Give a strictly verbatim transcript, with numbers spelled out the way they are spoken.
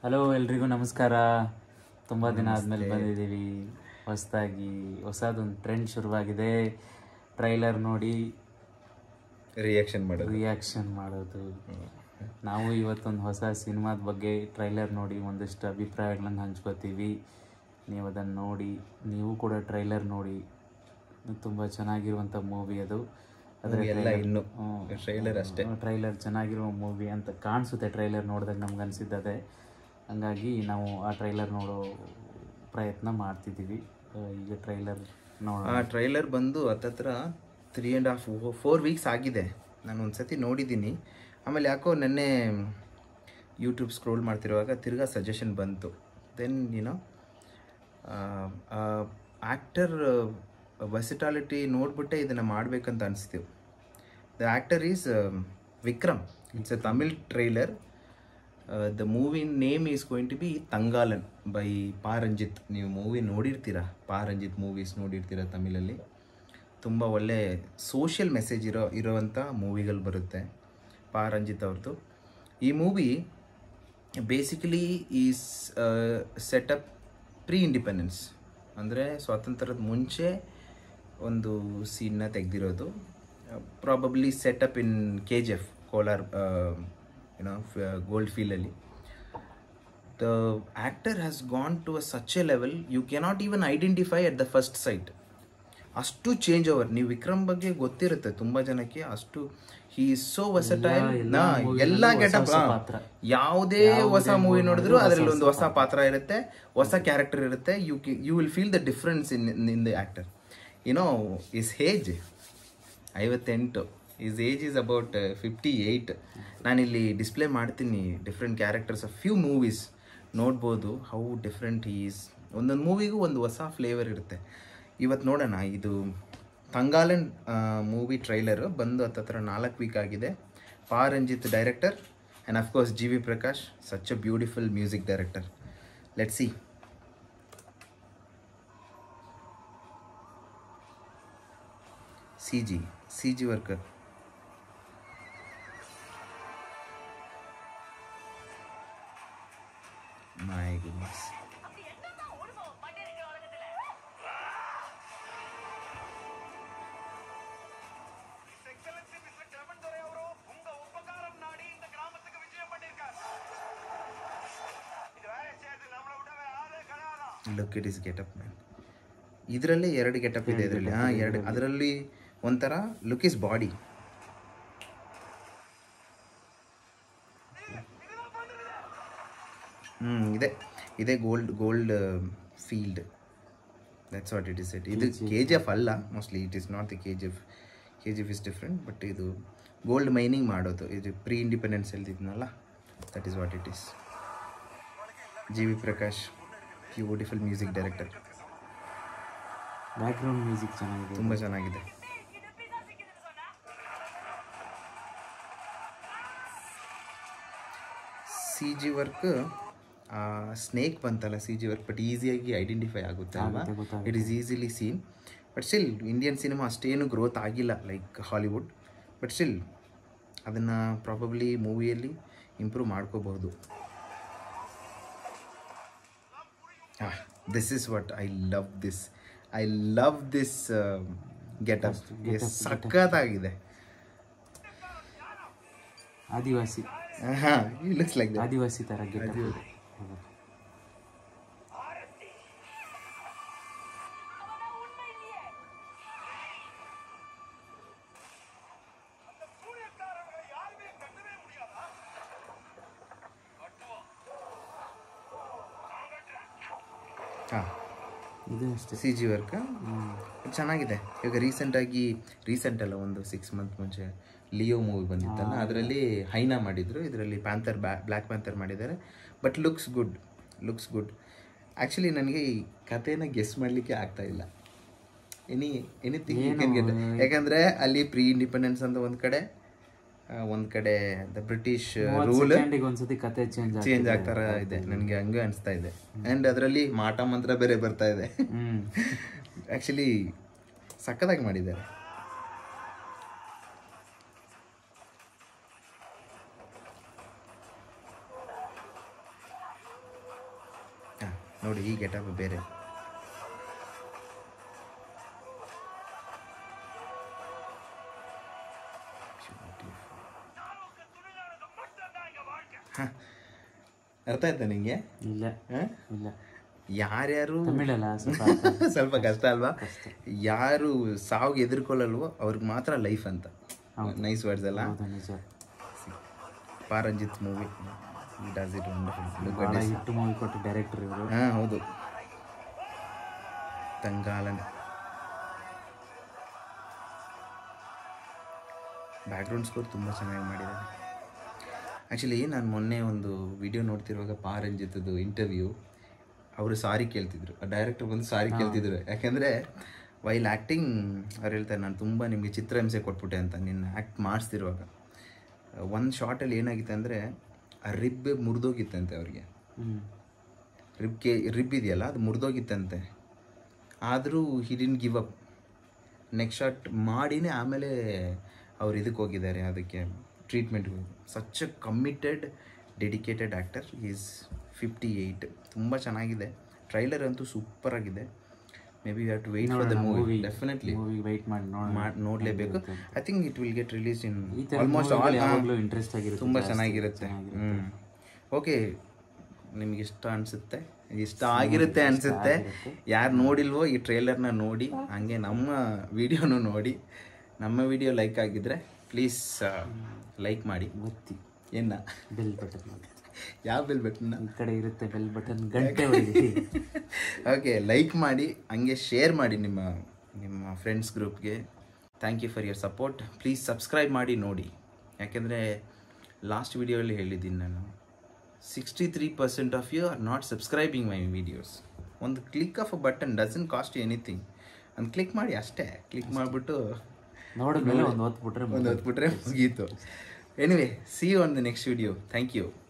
Hello ಎಲ್ರಿಗೂ ನಮಸ್ಕಾರ. ತುಂಬ ದಿನ ಆದಮೇಲೆ ಬಂದಿದ್ದೀವಿ. ಹೊಸದಾಗಿ ಹೊಸದೊಂದು ಟ್ರೆಂಡ್ ಶುರುವಾಗಿದೆ. ಟ್ರೈಲರ್ ನೋಡಿ ರಿಯಾಕ್ಷನ್ ಮಾಡೋದು ರಿಯಾಕ್ಷನ್ ಮಾಡೋದು ನಾವು ಇವತ್ತೊಂದು ಹೊಸ ಸಿನಿಮಾದ ಬಗ್ಗೆ ಟ್ರೈಲರ್ ನೋಡಿ ಒಂದಷ್ಟು ಅಭಿಪ್ರಾಯಗಳನ್ನು ಹಂಚ್ಕೋತೀವಿ. ನೀವು ಅದನ್ನು ನೋಡಿ, ನೀವು ಕೂಡ ಟ್ರೈಲರ್ ನೋಡಿ. ತುಂಬ ಚೆನ್ನಾಗಿರುವಂಥ ಮೂವಿ ಅದು. ಅದರ ಎಲ್ಲ ಇನ್ನು ಟ್ರೈಲರ್ ಅಷ್ಟೇ. ಟ್ರೈಲರ್ ಚೆನ್ನಾಗಿರುವ ಮೂವಿ ಅಂತ ಕಾಣಿಸುತ್ತೆ. ಟ್ರೈಲರ್ ನೋಡಿದಾಗ ನಮ್ಗೆ ಅನಿಸಿದ್ದದೆ. ಹಂಗಾಗಿ ನಾವು ಆ ಟ್ರೈಲರ್ ನೋಡೋ ಪ್ರಯತ್ನ ಮಾಡ್ತಿದ್ದೀವಿ. ಈಗ ಟ್ರೈಲರ್ ನೋಡೋಣ. ಆ ಟ್ರೈಲರ್ ಬಂದು ಹತ್ತತ್ರ three and half four weeks ಆಗಿದೆ. ನಾನು ಒಂದು ಸತಿ ನೋಡಿದ್ದೀನಿ. ಆಮೇಲೆ ಯಾಕೋ ನೆನ್ನೆ ಯೂಟ್ಯೂಬ್ ಸ್ಕ್ರೋಲ್ ಮಾಡ್ತಿರುವಾಗ ತಿರ್ಗಾ ಸಜೆಷನ್ ಬಂತು. ದೆನ್ ಏನೋ ಆ್ಯಕ್ಟರ್ ವರ್ಸಿಟಾಲಿಟಿ ನೋಡ್ಬಿಟ್ಟೆ ಇದನ್ನು ಮಾಡಬೇಕಂತ ಅನಿಸ್ತೀವಿ. The actor is Vikram. It's a Tamil trailer. The movie name is going to be Thangalaan by Pa Ranjith. ನೀವು ಮೂವಿ ನೋಡಿರ್ತೀರಾ, ಪಾ ರಂಜಿತ್ ಮೂವೀಸ್ ನೋಡಿರ್ತೀರ ತಮಿಳಲ್ಲಿ. ತುಂಬ ಒಳ್ಳೆ ಸೋಷಿಯಲ್ ಮೆಸೇಜ್ ಇರೋ ಇರೋವಂಥ ಮೂವಿಗಳು ಬರುತ್ತೆ ಪಾ ರಂಜಿತ್ ಅವ್ರದ್ದು. ಈ movie basically is setup pre independence, ಅಂದರೆ ಸ್ವಾತಂತ್ರ್ಯದ ಮುಂಚೆ ಒಂದು ಸೀನ್ನ ತೆಗೆದಿರೋದು. Probably setup in K G F Kolar you know gold ಫೀಲ್ಡಲ್ಲಿ. The actor has gone to a such a level you cannot even identify at the first sight. ಅಷ್ಟು change over. ನೀವು ವಿಕ್ರಮ್ ಬಗ್ಗೆ ಗೊತ್ತಿರುತ್ತೆ ತುಂಬ ಜನಕ್ಕೆ. ಅಷ್ಟು ಹಿ ಈಸ್ ಸೋ ವರ್ಸಟೈಲ್. ಎಲ್ಲ getup, ಯಾವುದೇ ಹೊಸ ಮೂವಿ ನೋಡಿದ್ರು ಅದರಲ್ಲಿ ಒಂದು ಹೊಸ ಪಾತ್ರ ಇರುತ್ತೆ, ಹೊಸ ಕ್ಯಾರೆಕ್ಟರ್ ಇರುತ್ತೆ. You you will feel the difference in in the actor. You know is age ಐವತ್ತೆಂಟು. Is age is about fifty eight. ನಾನಿಲ್ಲಿ ಡಿಸ್ಪ್ಲೇ ಮಾಡ್ತೀನಿ different characters of few movies. ನೋಡ್ಬೋದು ಹೌ ಡಿಫ್ರೆಂಟ್ ಈಸ್. ಒಂದೊಂದು ಮೂವಿಗೂ ಒಂದು ಹೊಸ ಫ್ಲೇವರ್ ಇರುತ್ತೆ. ಇವತ್ತು ನೋಡೋಣ. ಇದು ತಂಗಾಲನ್ ಮೂವಿ ಟ್ರೈಲರು ಬಂದು ಹತ್ತತ್ರ ನಾಲ್ಕು ವೀಕ್ ಆಗಿದೆ. Pa Ranjith director and of course G V Prakash, such a beautiful music director. Let's see. C G C G work my goodness. Look it is getup man. ಇದರಲ್ಲೇ ಎರಡು ಗೆಟಪ್ ಇದೆ ಇದರಲ್ಲಿ. ಹಾಂ, ಎರಡು. ಅದರಲ್ಲಿ ಒಂಥರ ಲುಕ್ ಇಸ್ ಬಾಡಿ. ಹ್ಞೂ ಇದೆ ಇದೇ gold gold field. That's what it is. It ಇದು ಕೆ ಜಿ ಎಫ್ ಅಲ್ಲ mostly. It is not the K G F. K G F is different. But ಇದು ಗೋಲ್ಡ್ ಮೈನಿಂಗ್ ಮಾಡೋದು. ಇದು ಪ್ರೀ ಇಂಡಿಪೆಂಡೆನ್ಸ್ ಹೇಳ್ತಿದ್ನಲ್ಲ, that is what it is. G V Prakash beautiful music director. Background music ಚೆನ್ನಾಗಿದೆ, ತುಂಬ ಚೆನ್ನಾಗಿದೆ. C G work snake ಬಂತಲ್ಲ, C G work. But ಈಸಿಯಾಗಿ identify ಆಗುತ್ತೆ ಅಲ್ವಾ. It is easily seen. But still Indian cinema ಅಷ್ಟೇನು growth ಆಗಿಲ್ಲ ಲೈಕ್ ಹಾಲಿವುಡ್. ಬಟ್ ಸ್ಟಿಲ್ ಅದನ್ನು ಪ್ರಾಬಬ್ಲಿ ಮೂವಿಯಲ್ಲಿ ಇಂಪ್ರೂವ್ ಮಾಡ್ಕೋಬಹುದು. Ah, this is what I love this. I love this uh, get-up. Yes, ಸಕ್ಕತ್ತಾಗಿದೆ. ಆದಿವಾಸಿ. ಹಾ, he looks like that. ಆದಿವಾಸಿ ತರ getup. ಹಾಂ, ಇದು ಅಷ್ಟೇ ಸಿ ಜಿ ವರ್ಕ್ ಚೆನ್ನಾಗಿದೆ. ಈಗ ರೀಸೆಂಟಾಗಿ ರೀಸೆಂಟ್ ಅಲ್ಲ, ಒಂದು ಸಿಕ್ಸ್ ಮಂತ್ ಮುಂಚೆ ಲಿಯೋ ಮೂವಿ ಬಂದಿತ್ತಲ್ಲ, ಅದರಲ್ಲಿ ಹೈನಾ ಮಾಡಿದರು. ಇದರಲ್ಲಿ ಪ್ಯಾಂಥರ್ ಬ್ಯಾ ಬ್ಲ್ಯಾಕ್ ಪ್ಯಾಂಥರ್ ಮಾಡಿದ್ದಾರೆ. But looks good, looks good. Actually ನನಗೆ ಈ ಕಥೆನ ಗೆಸ್ ಮಾಡಲಿಕ್ಕೆ ಆಗ್ತಾ ಇಲ್ಲ. Any anything you can get. ಯಾಕಂದರೆ ಅಲ್ಲಿ ಪ್ರೀ ಇಂಡಿಪೆಂಡೆನ್ಸ್ ಅಂತ ಒಂದು ಕಡೆ, ಒಂದು ಕಡೆ ದ ಬ್ರಿಟಿಷ್ ರೂಲ್ ಒಂದ್ಸತಿ ಕತೆ ಚೇಂಜ್ ಚೇಂಜ್ ಆಗ್ತಾರ ಇದೆ. ನನಗೆ ಹಂಗೆ ಅನಿಸ್ತಾ ಇದೆ. ಆ್ಯಂಡ್ ಅದರಲ್ಲಿ ಮಾಟ ಮಂತ್ರ ಬೇರೆ ಬರ್ತಾ ಇದೆ. ಆ್ಯಕ್ಚುಲಿ ಸಕ್ಕತ್ತಾಗಿ ಮಾಡಿದ್ದಾರೆ. ನೋಡಿ ಈ ಗೆಟಪ್ ಬೇರೆ. ಅರ್ಥ ಆಯ್ತಾ ನಿಂಗೆ? ಇಲ್ಲ ಇಲ್ಲ. ಯಾರ್ಯಾರು ತಮಿಳಲ್ಲ ಸ್ವಲ್ಪ ಕಷ್ಟ ಅಲ್ವಾ? ಯಾರು ಸಾವಿಗೆ ಎದುರ್ಕೊಳ್ಳಲ್ವೋ ಅವ್ರಿಗೆ ಮಾತ್ರ ಲೈಫ್ ಅಂತ. ನೈಸ್ ವರ್ಡ್ಸ್ ಅಲ್ಲ? Paranjith movie does it wonderful. Hit movie ಕೊಟ್ಟು ಡೈರೆಕ್ಟರ್ ಇವರು. ಹಾಂ ಹೌದು. ತಂಗಾಲನ್ ಬ್ಯಾಕ್ಗ್ರೌಂಡ್ ಸ್ಕೋರ್ ತುಂಬ ಚೆನ್ನಾಗಿ ಮಾಡಿದ್ದಾರೆ. ಆ್ಯಕ್ಚುಲಿ ನಾನು ಮೊನ್ನೆ ಒಂದು ವಿಡಿಯೋ ನೋಡ್ತಿರುವಾಗ ಪಾರಂಜಿತದ್ದು ಇಂಟರ್ವ್ಯೂ, ಅವರು ಸಾರಿ ಕೇಳ್ತಿದ್ರು, ಡೈರೆಕ್ಟರ್ ಬಂದು ಸಾರಿ ಕೇಳ್ತಿದ್ರು. ಯಾಕೆಂದರೆ ವೈಲ್ ಆ್ಯಕ್ಟಿಂಗ್ ಅವ್ರು ಹೇಳ್ತಾರೆ, ನಾನು ತುಂಬ ನಿಮಗೆ ಚಿತ್ರಹಿಂಸೆ ಕೊಟ್ಬಿಟ್ಟೆ ಅಂತ ನಿನ್ನ ಆ್ಯಕ್ಟ್ ಮಾಡಿಸ್ತಿರುವಾಗ. ಒಂದು ಶಾರ್ಟಲ್ಲಿ ಏನಾಗಿತ್ತು ಅಂದರೆ ಆ ರಿಬ್ ಮುರಿದೋಗಿತ್ತಂತೆ ಅವ್ರಿಗೆ. ರಿಬ್ಗೆ ರಿಬ್ ಇದೆಯಲ್ಲ ಅದು ಮುರಿದೋಗಿತ್ತಂತೆ. ಆದರೂ he didn't give up. Next shot ಮಾಡಿನೇ ಆಮೇಲೆ ಅವ್ರು ಇದಕ್ಕೆ ಹೋಗಿದ್ದಾರೆ, ಅದಕ್ಕೆ ಟ್ರೀಟ್ಮೆಂಟ್ಗೆ. Such a committed dedicated actor. Is fifty eight. ತುಂಬ ಚೆನ್ನಾಗಿದೆ. ಟ್ರೈಲರ್ ಅಂತೂ ಸೂಪರ್ ಆಗಿದೆ. Maybe you have to wait for the movie. Definitely wait ಮಾಡಿ ನೋಡಲೇಬೇಕು. I think it will get release in almost all. Interest ಆಗಿರುತ್ತೆ, ತುಂಬ ಚೆನ್ನಾಗಿರುತ್ತೆ. ಹ್ಞೂ ಓಕೆ, ನಿಮ್ಗೆ ಇಷ್ಟ ಅನಿಸುತ್ತೆ, ಇಷ್ಟ ಆಗಿರುತ್ತೆ ಅನಿಸುತ್ತೆ. ಯಾರು ನೋಡಿಲ್ವೋ ಈ ಟ್ರೇಲರ್ನ ನೋಡಿ, ಹಾಗೆ ನಮ್ಮ ವಿಡಿಯೋನು ನೋಡಿ. ನಮ್ಮ ವಿಡಿಯೋ ಲೈಕ್ ಆಗಿದ್ರೆ ಪ್ಲೀಸ್ ಲೈಕ್ ಮಾಡಿ. ಗೊತ್ತಿ ಏನ ಬೆಲ್ ಬಟನ್, ಯಾವ ಬೆಲ್ ಬಟನ್ ಈ ಕಡೆ ಇರುತ್ತೆ, ಬೆಲ್ ಬಟನ್ ಗಂಟೆ ಹೊಡಿ. ಓಕೆ, ಲೈಕ್ ಮಾಡಿ, ಹಂಗೆ ಶೇರ್ ಮಾಡಿ ನಿಮ್ಮ ನಿಮ್ಮ ಫ್ರೆಂಡ್ಸ್ ಗ್ರೂಪ್ಗೆ. Thank you for your support. Please subscribe ಮಾಡಿ ನೋಡಿ. ಯಾಕೆಂದರೆ ಲಾಸ್ಟ್ ವಿಡಿಯೋಲ್ಲಿ ಹೇಳಿದ್ದೀನಿ ನಾನು, sixty three percent of you are not subscribing my videos. ಒಂದು click of a button doesn't cost you anything. ಒಂದು ಕ್ಲಿಕ್ ಮಾಡಿ ಅಷ್ಟೇ. ಕ್ಲಿಕ್ ಮಾಡಿಬಿಟ್ಟು ನೋಡಿದ್ಮೇಲೆ ಒಂದು ಹೊತ್ಬಿಟ್ರೆ ಒಂದು ಹೊತ್ಬಿಟ್ರೆ ಮುಗೀತು. Anyway, see you on the next video. Thank you.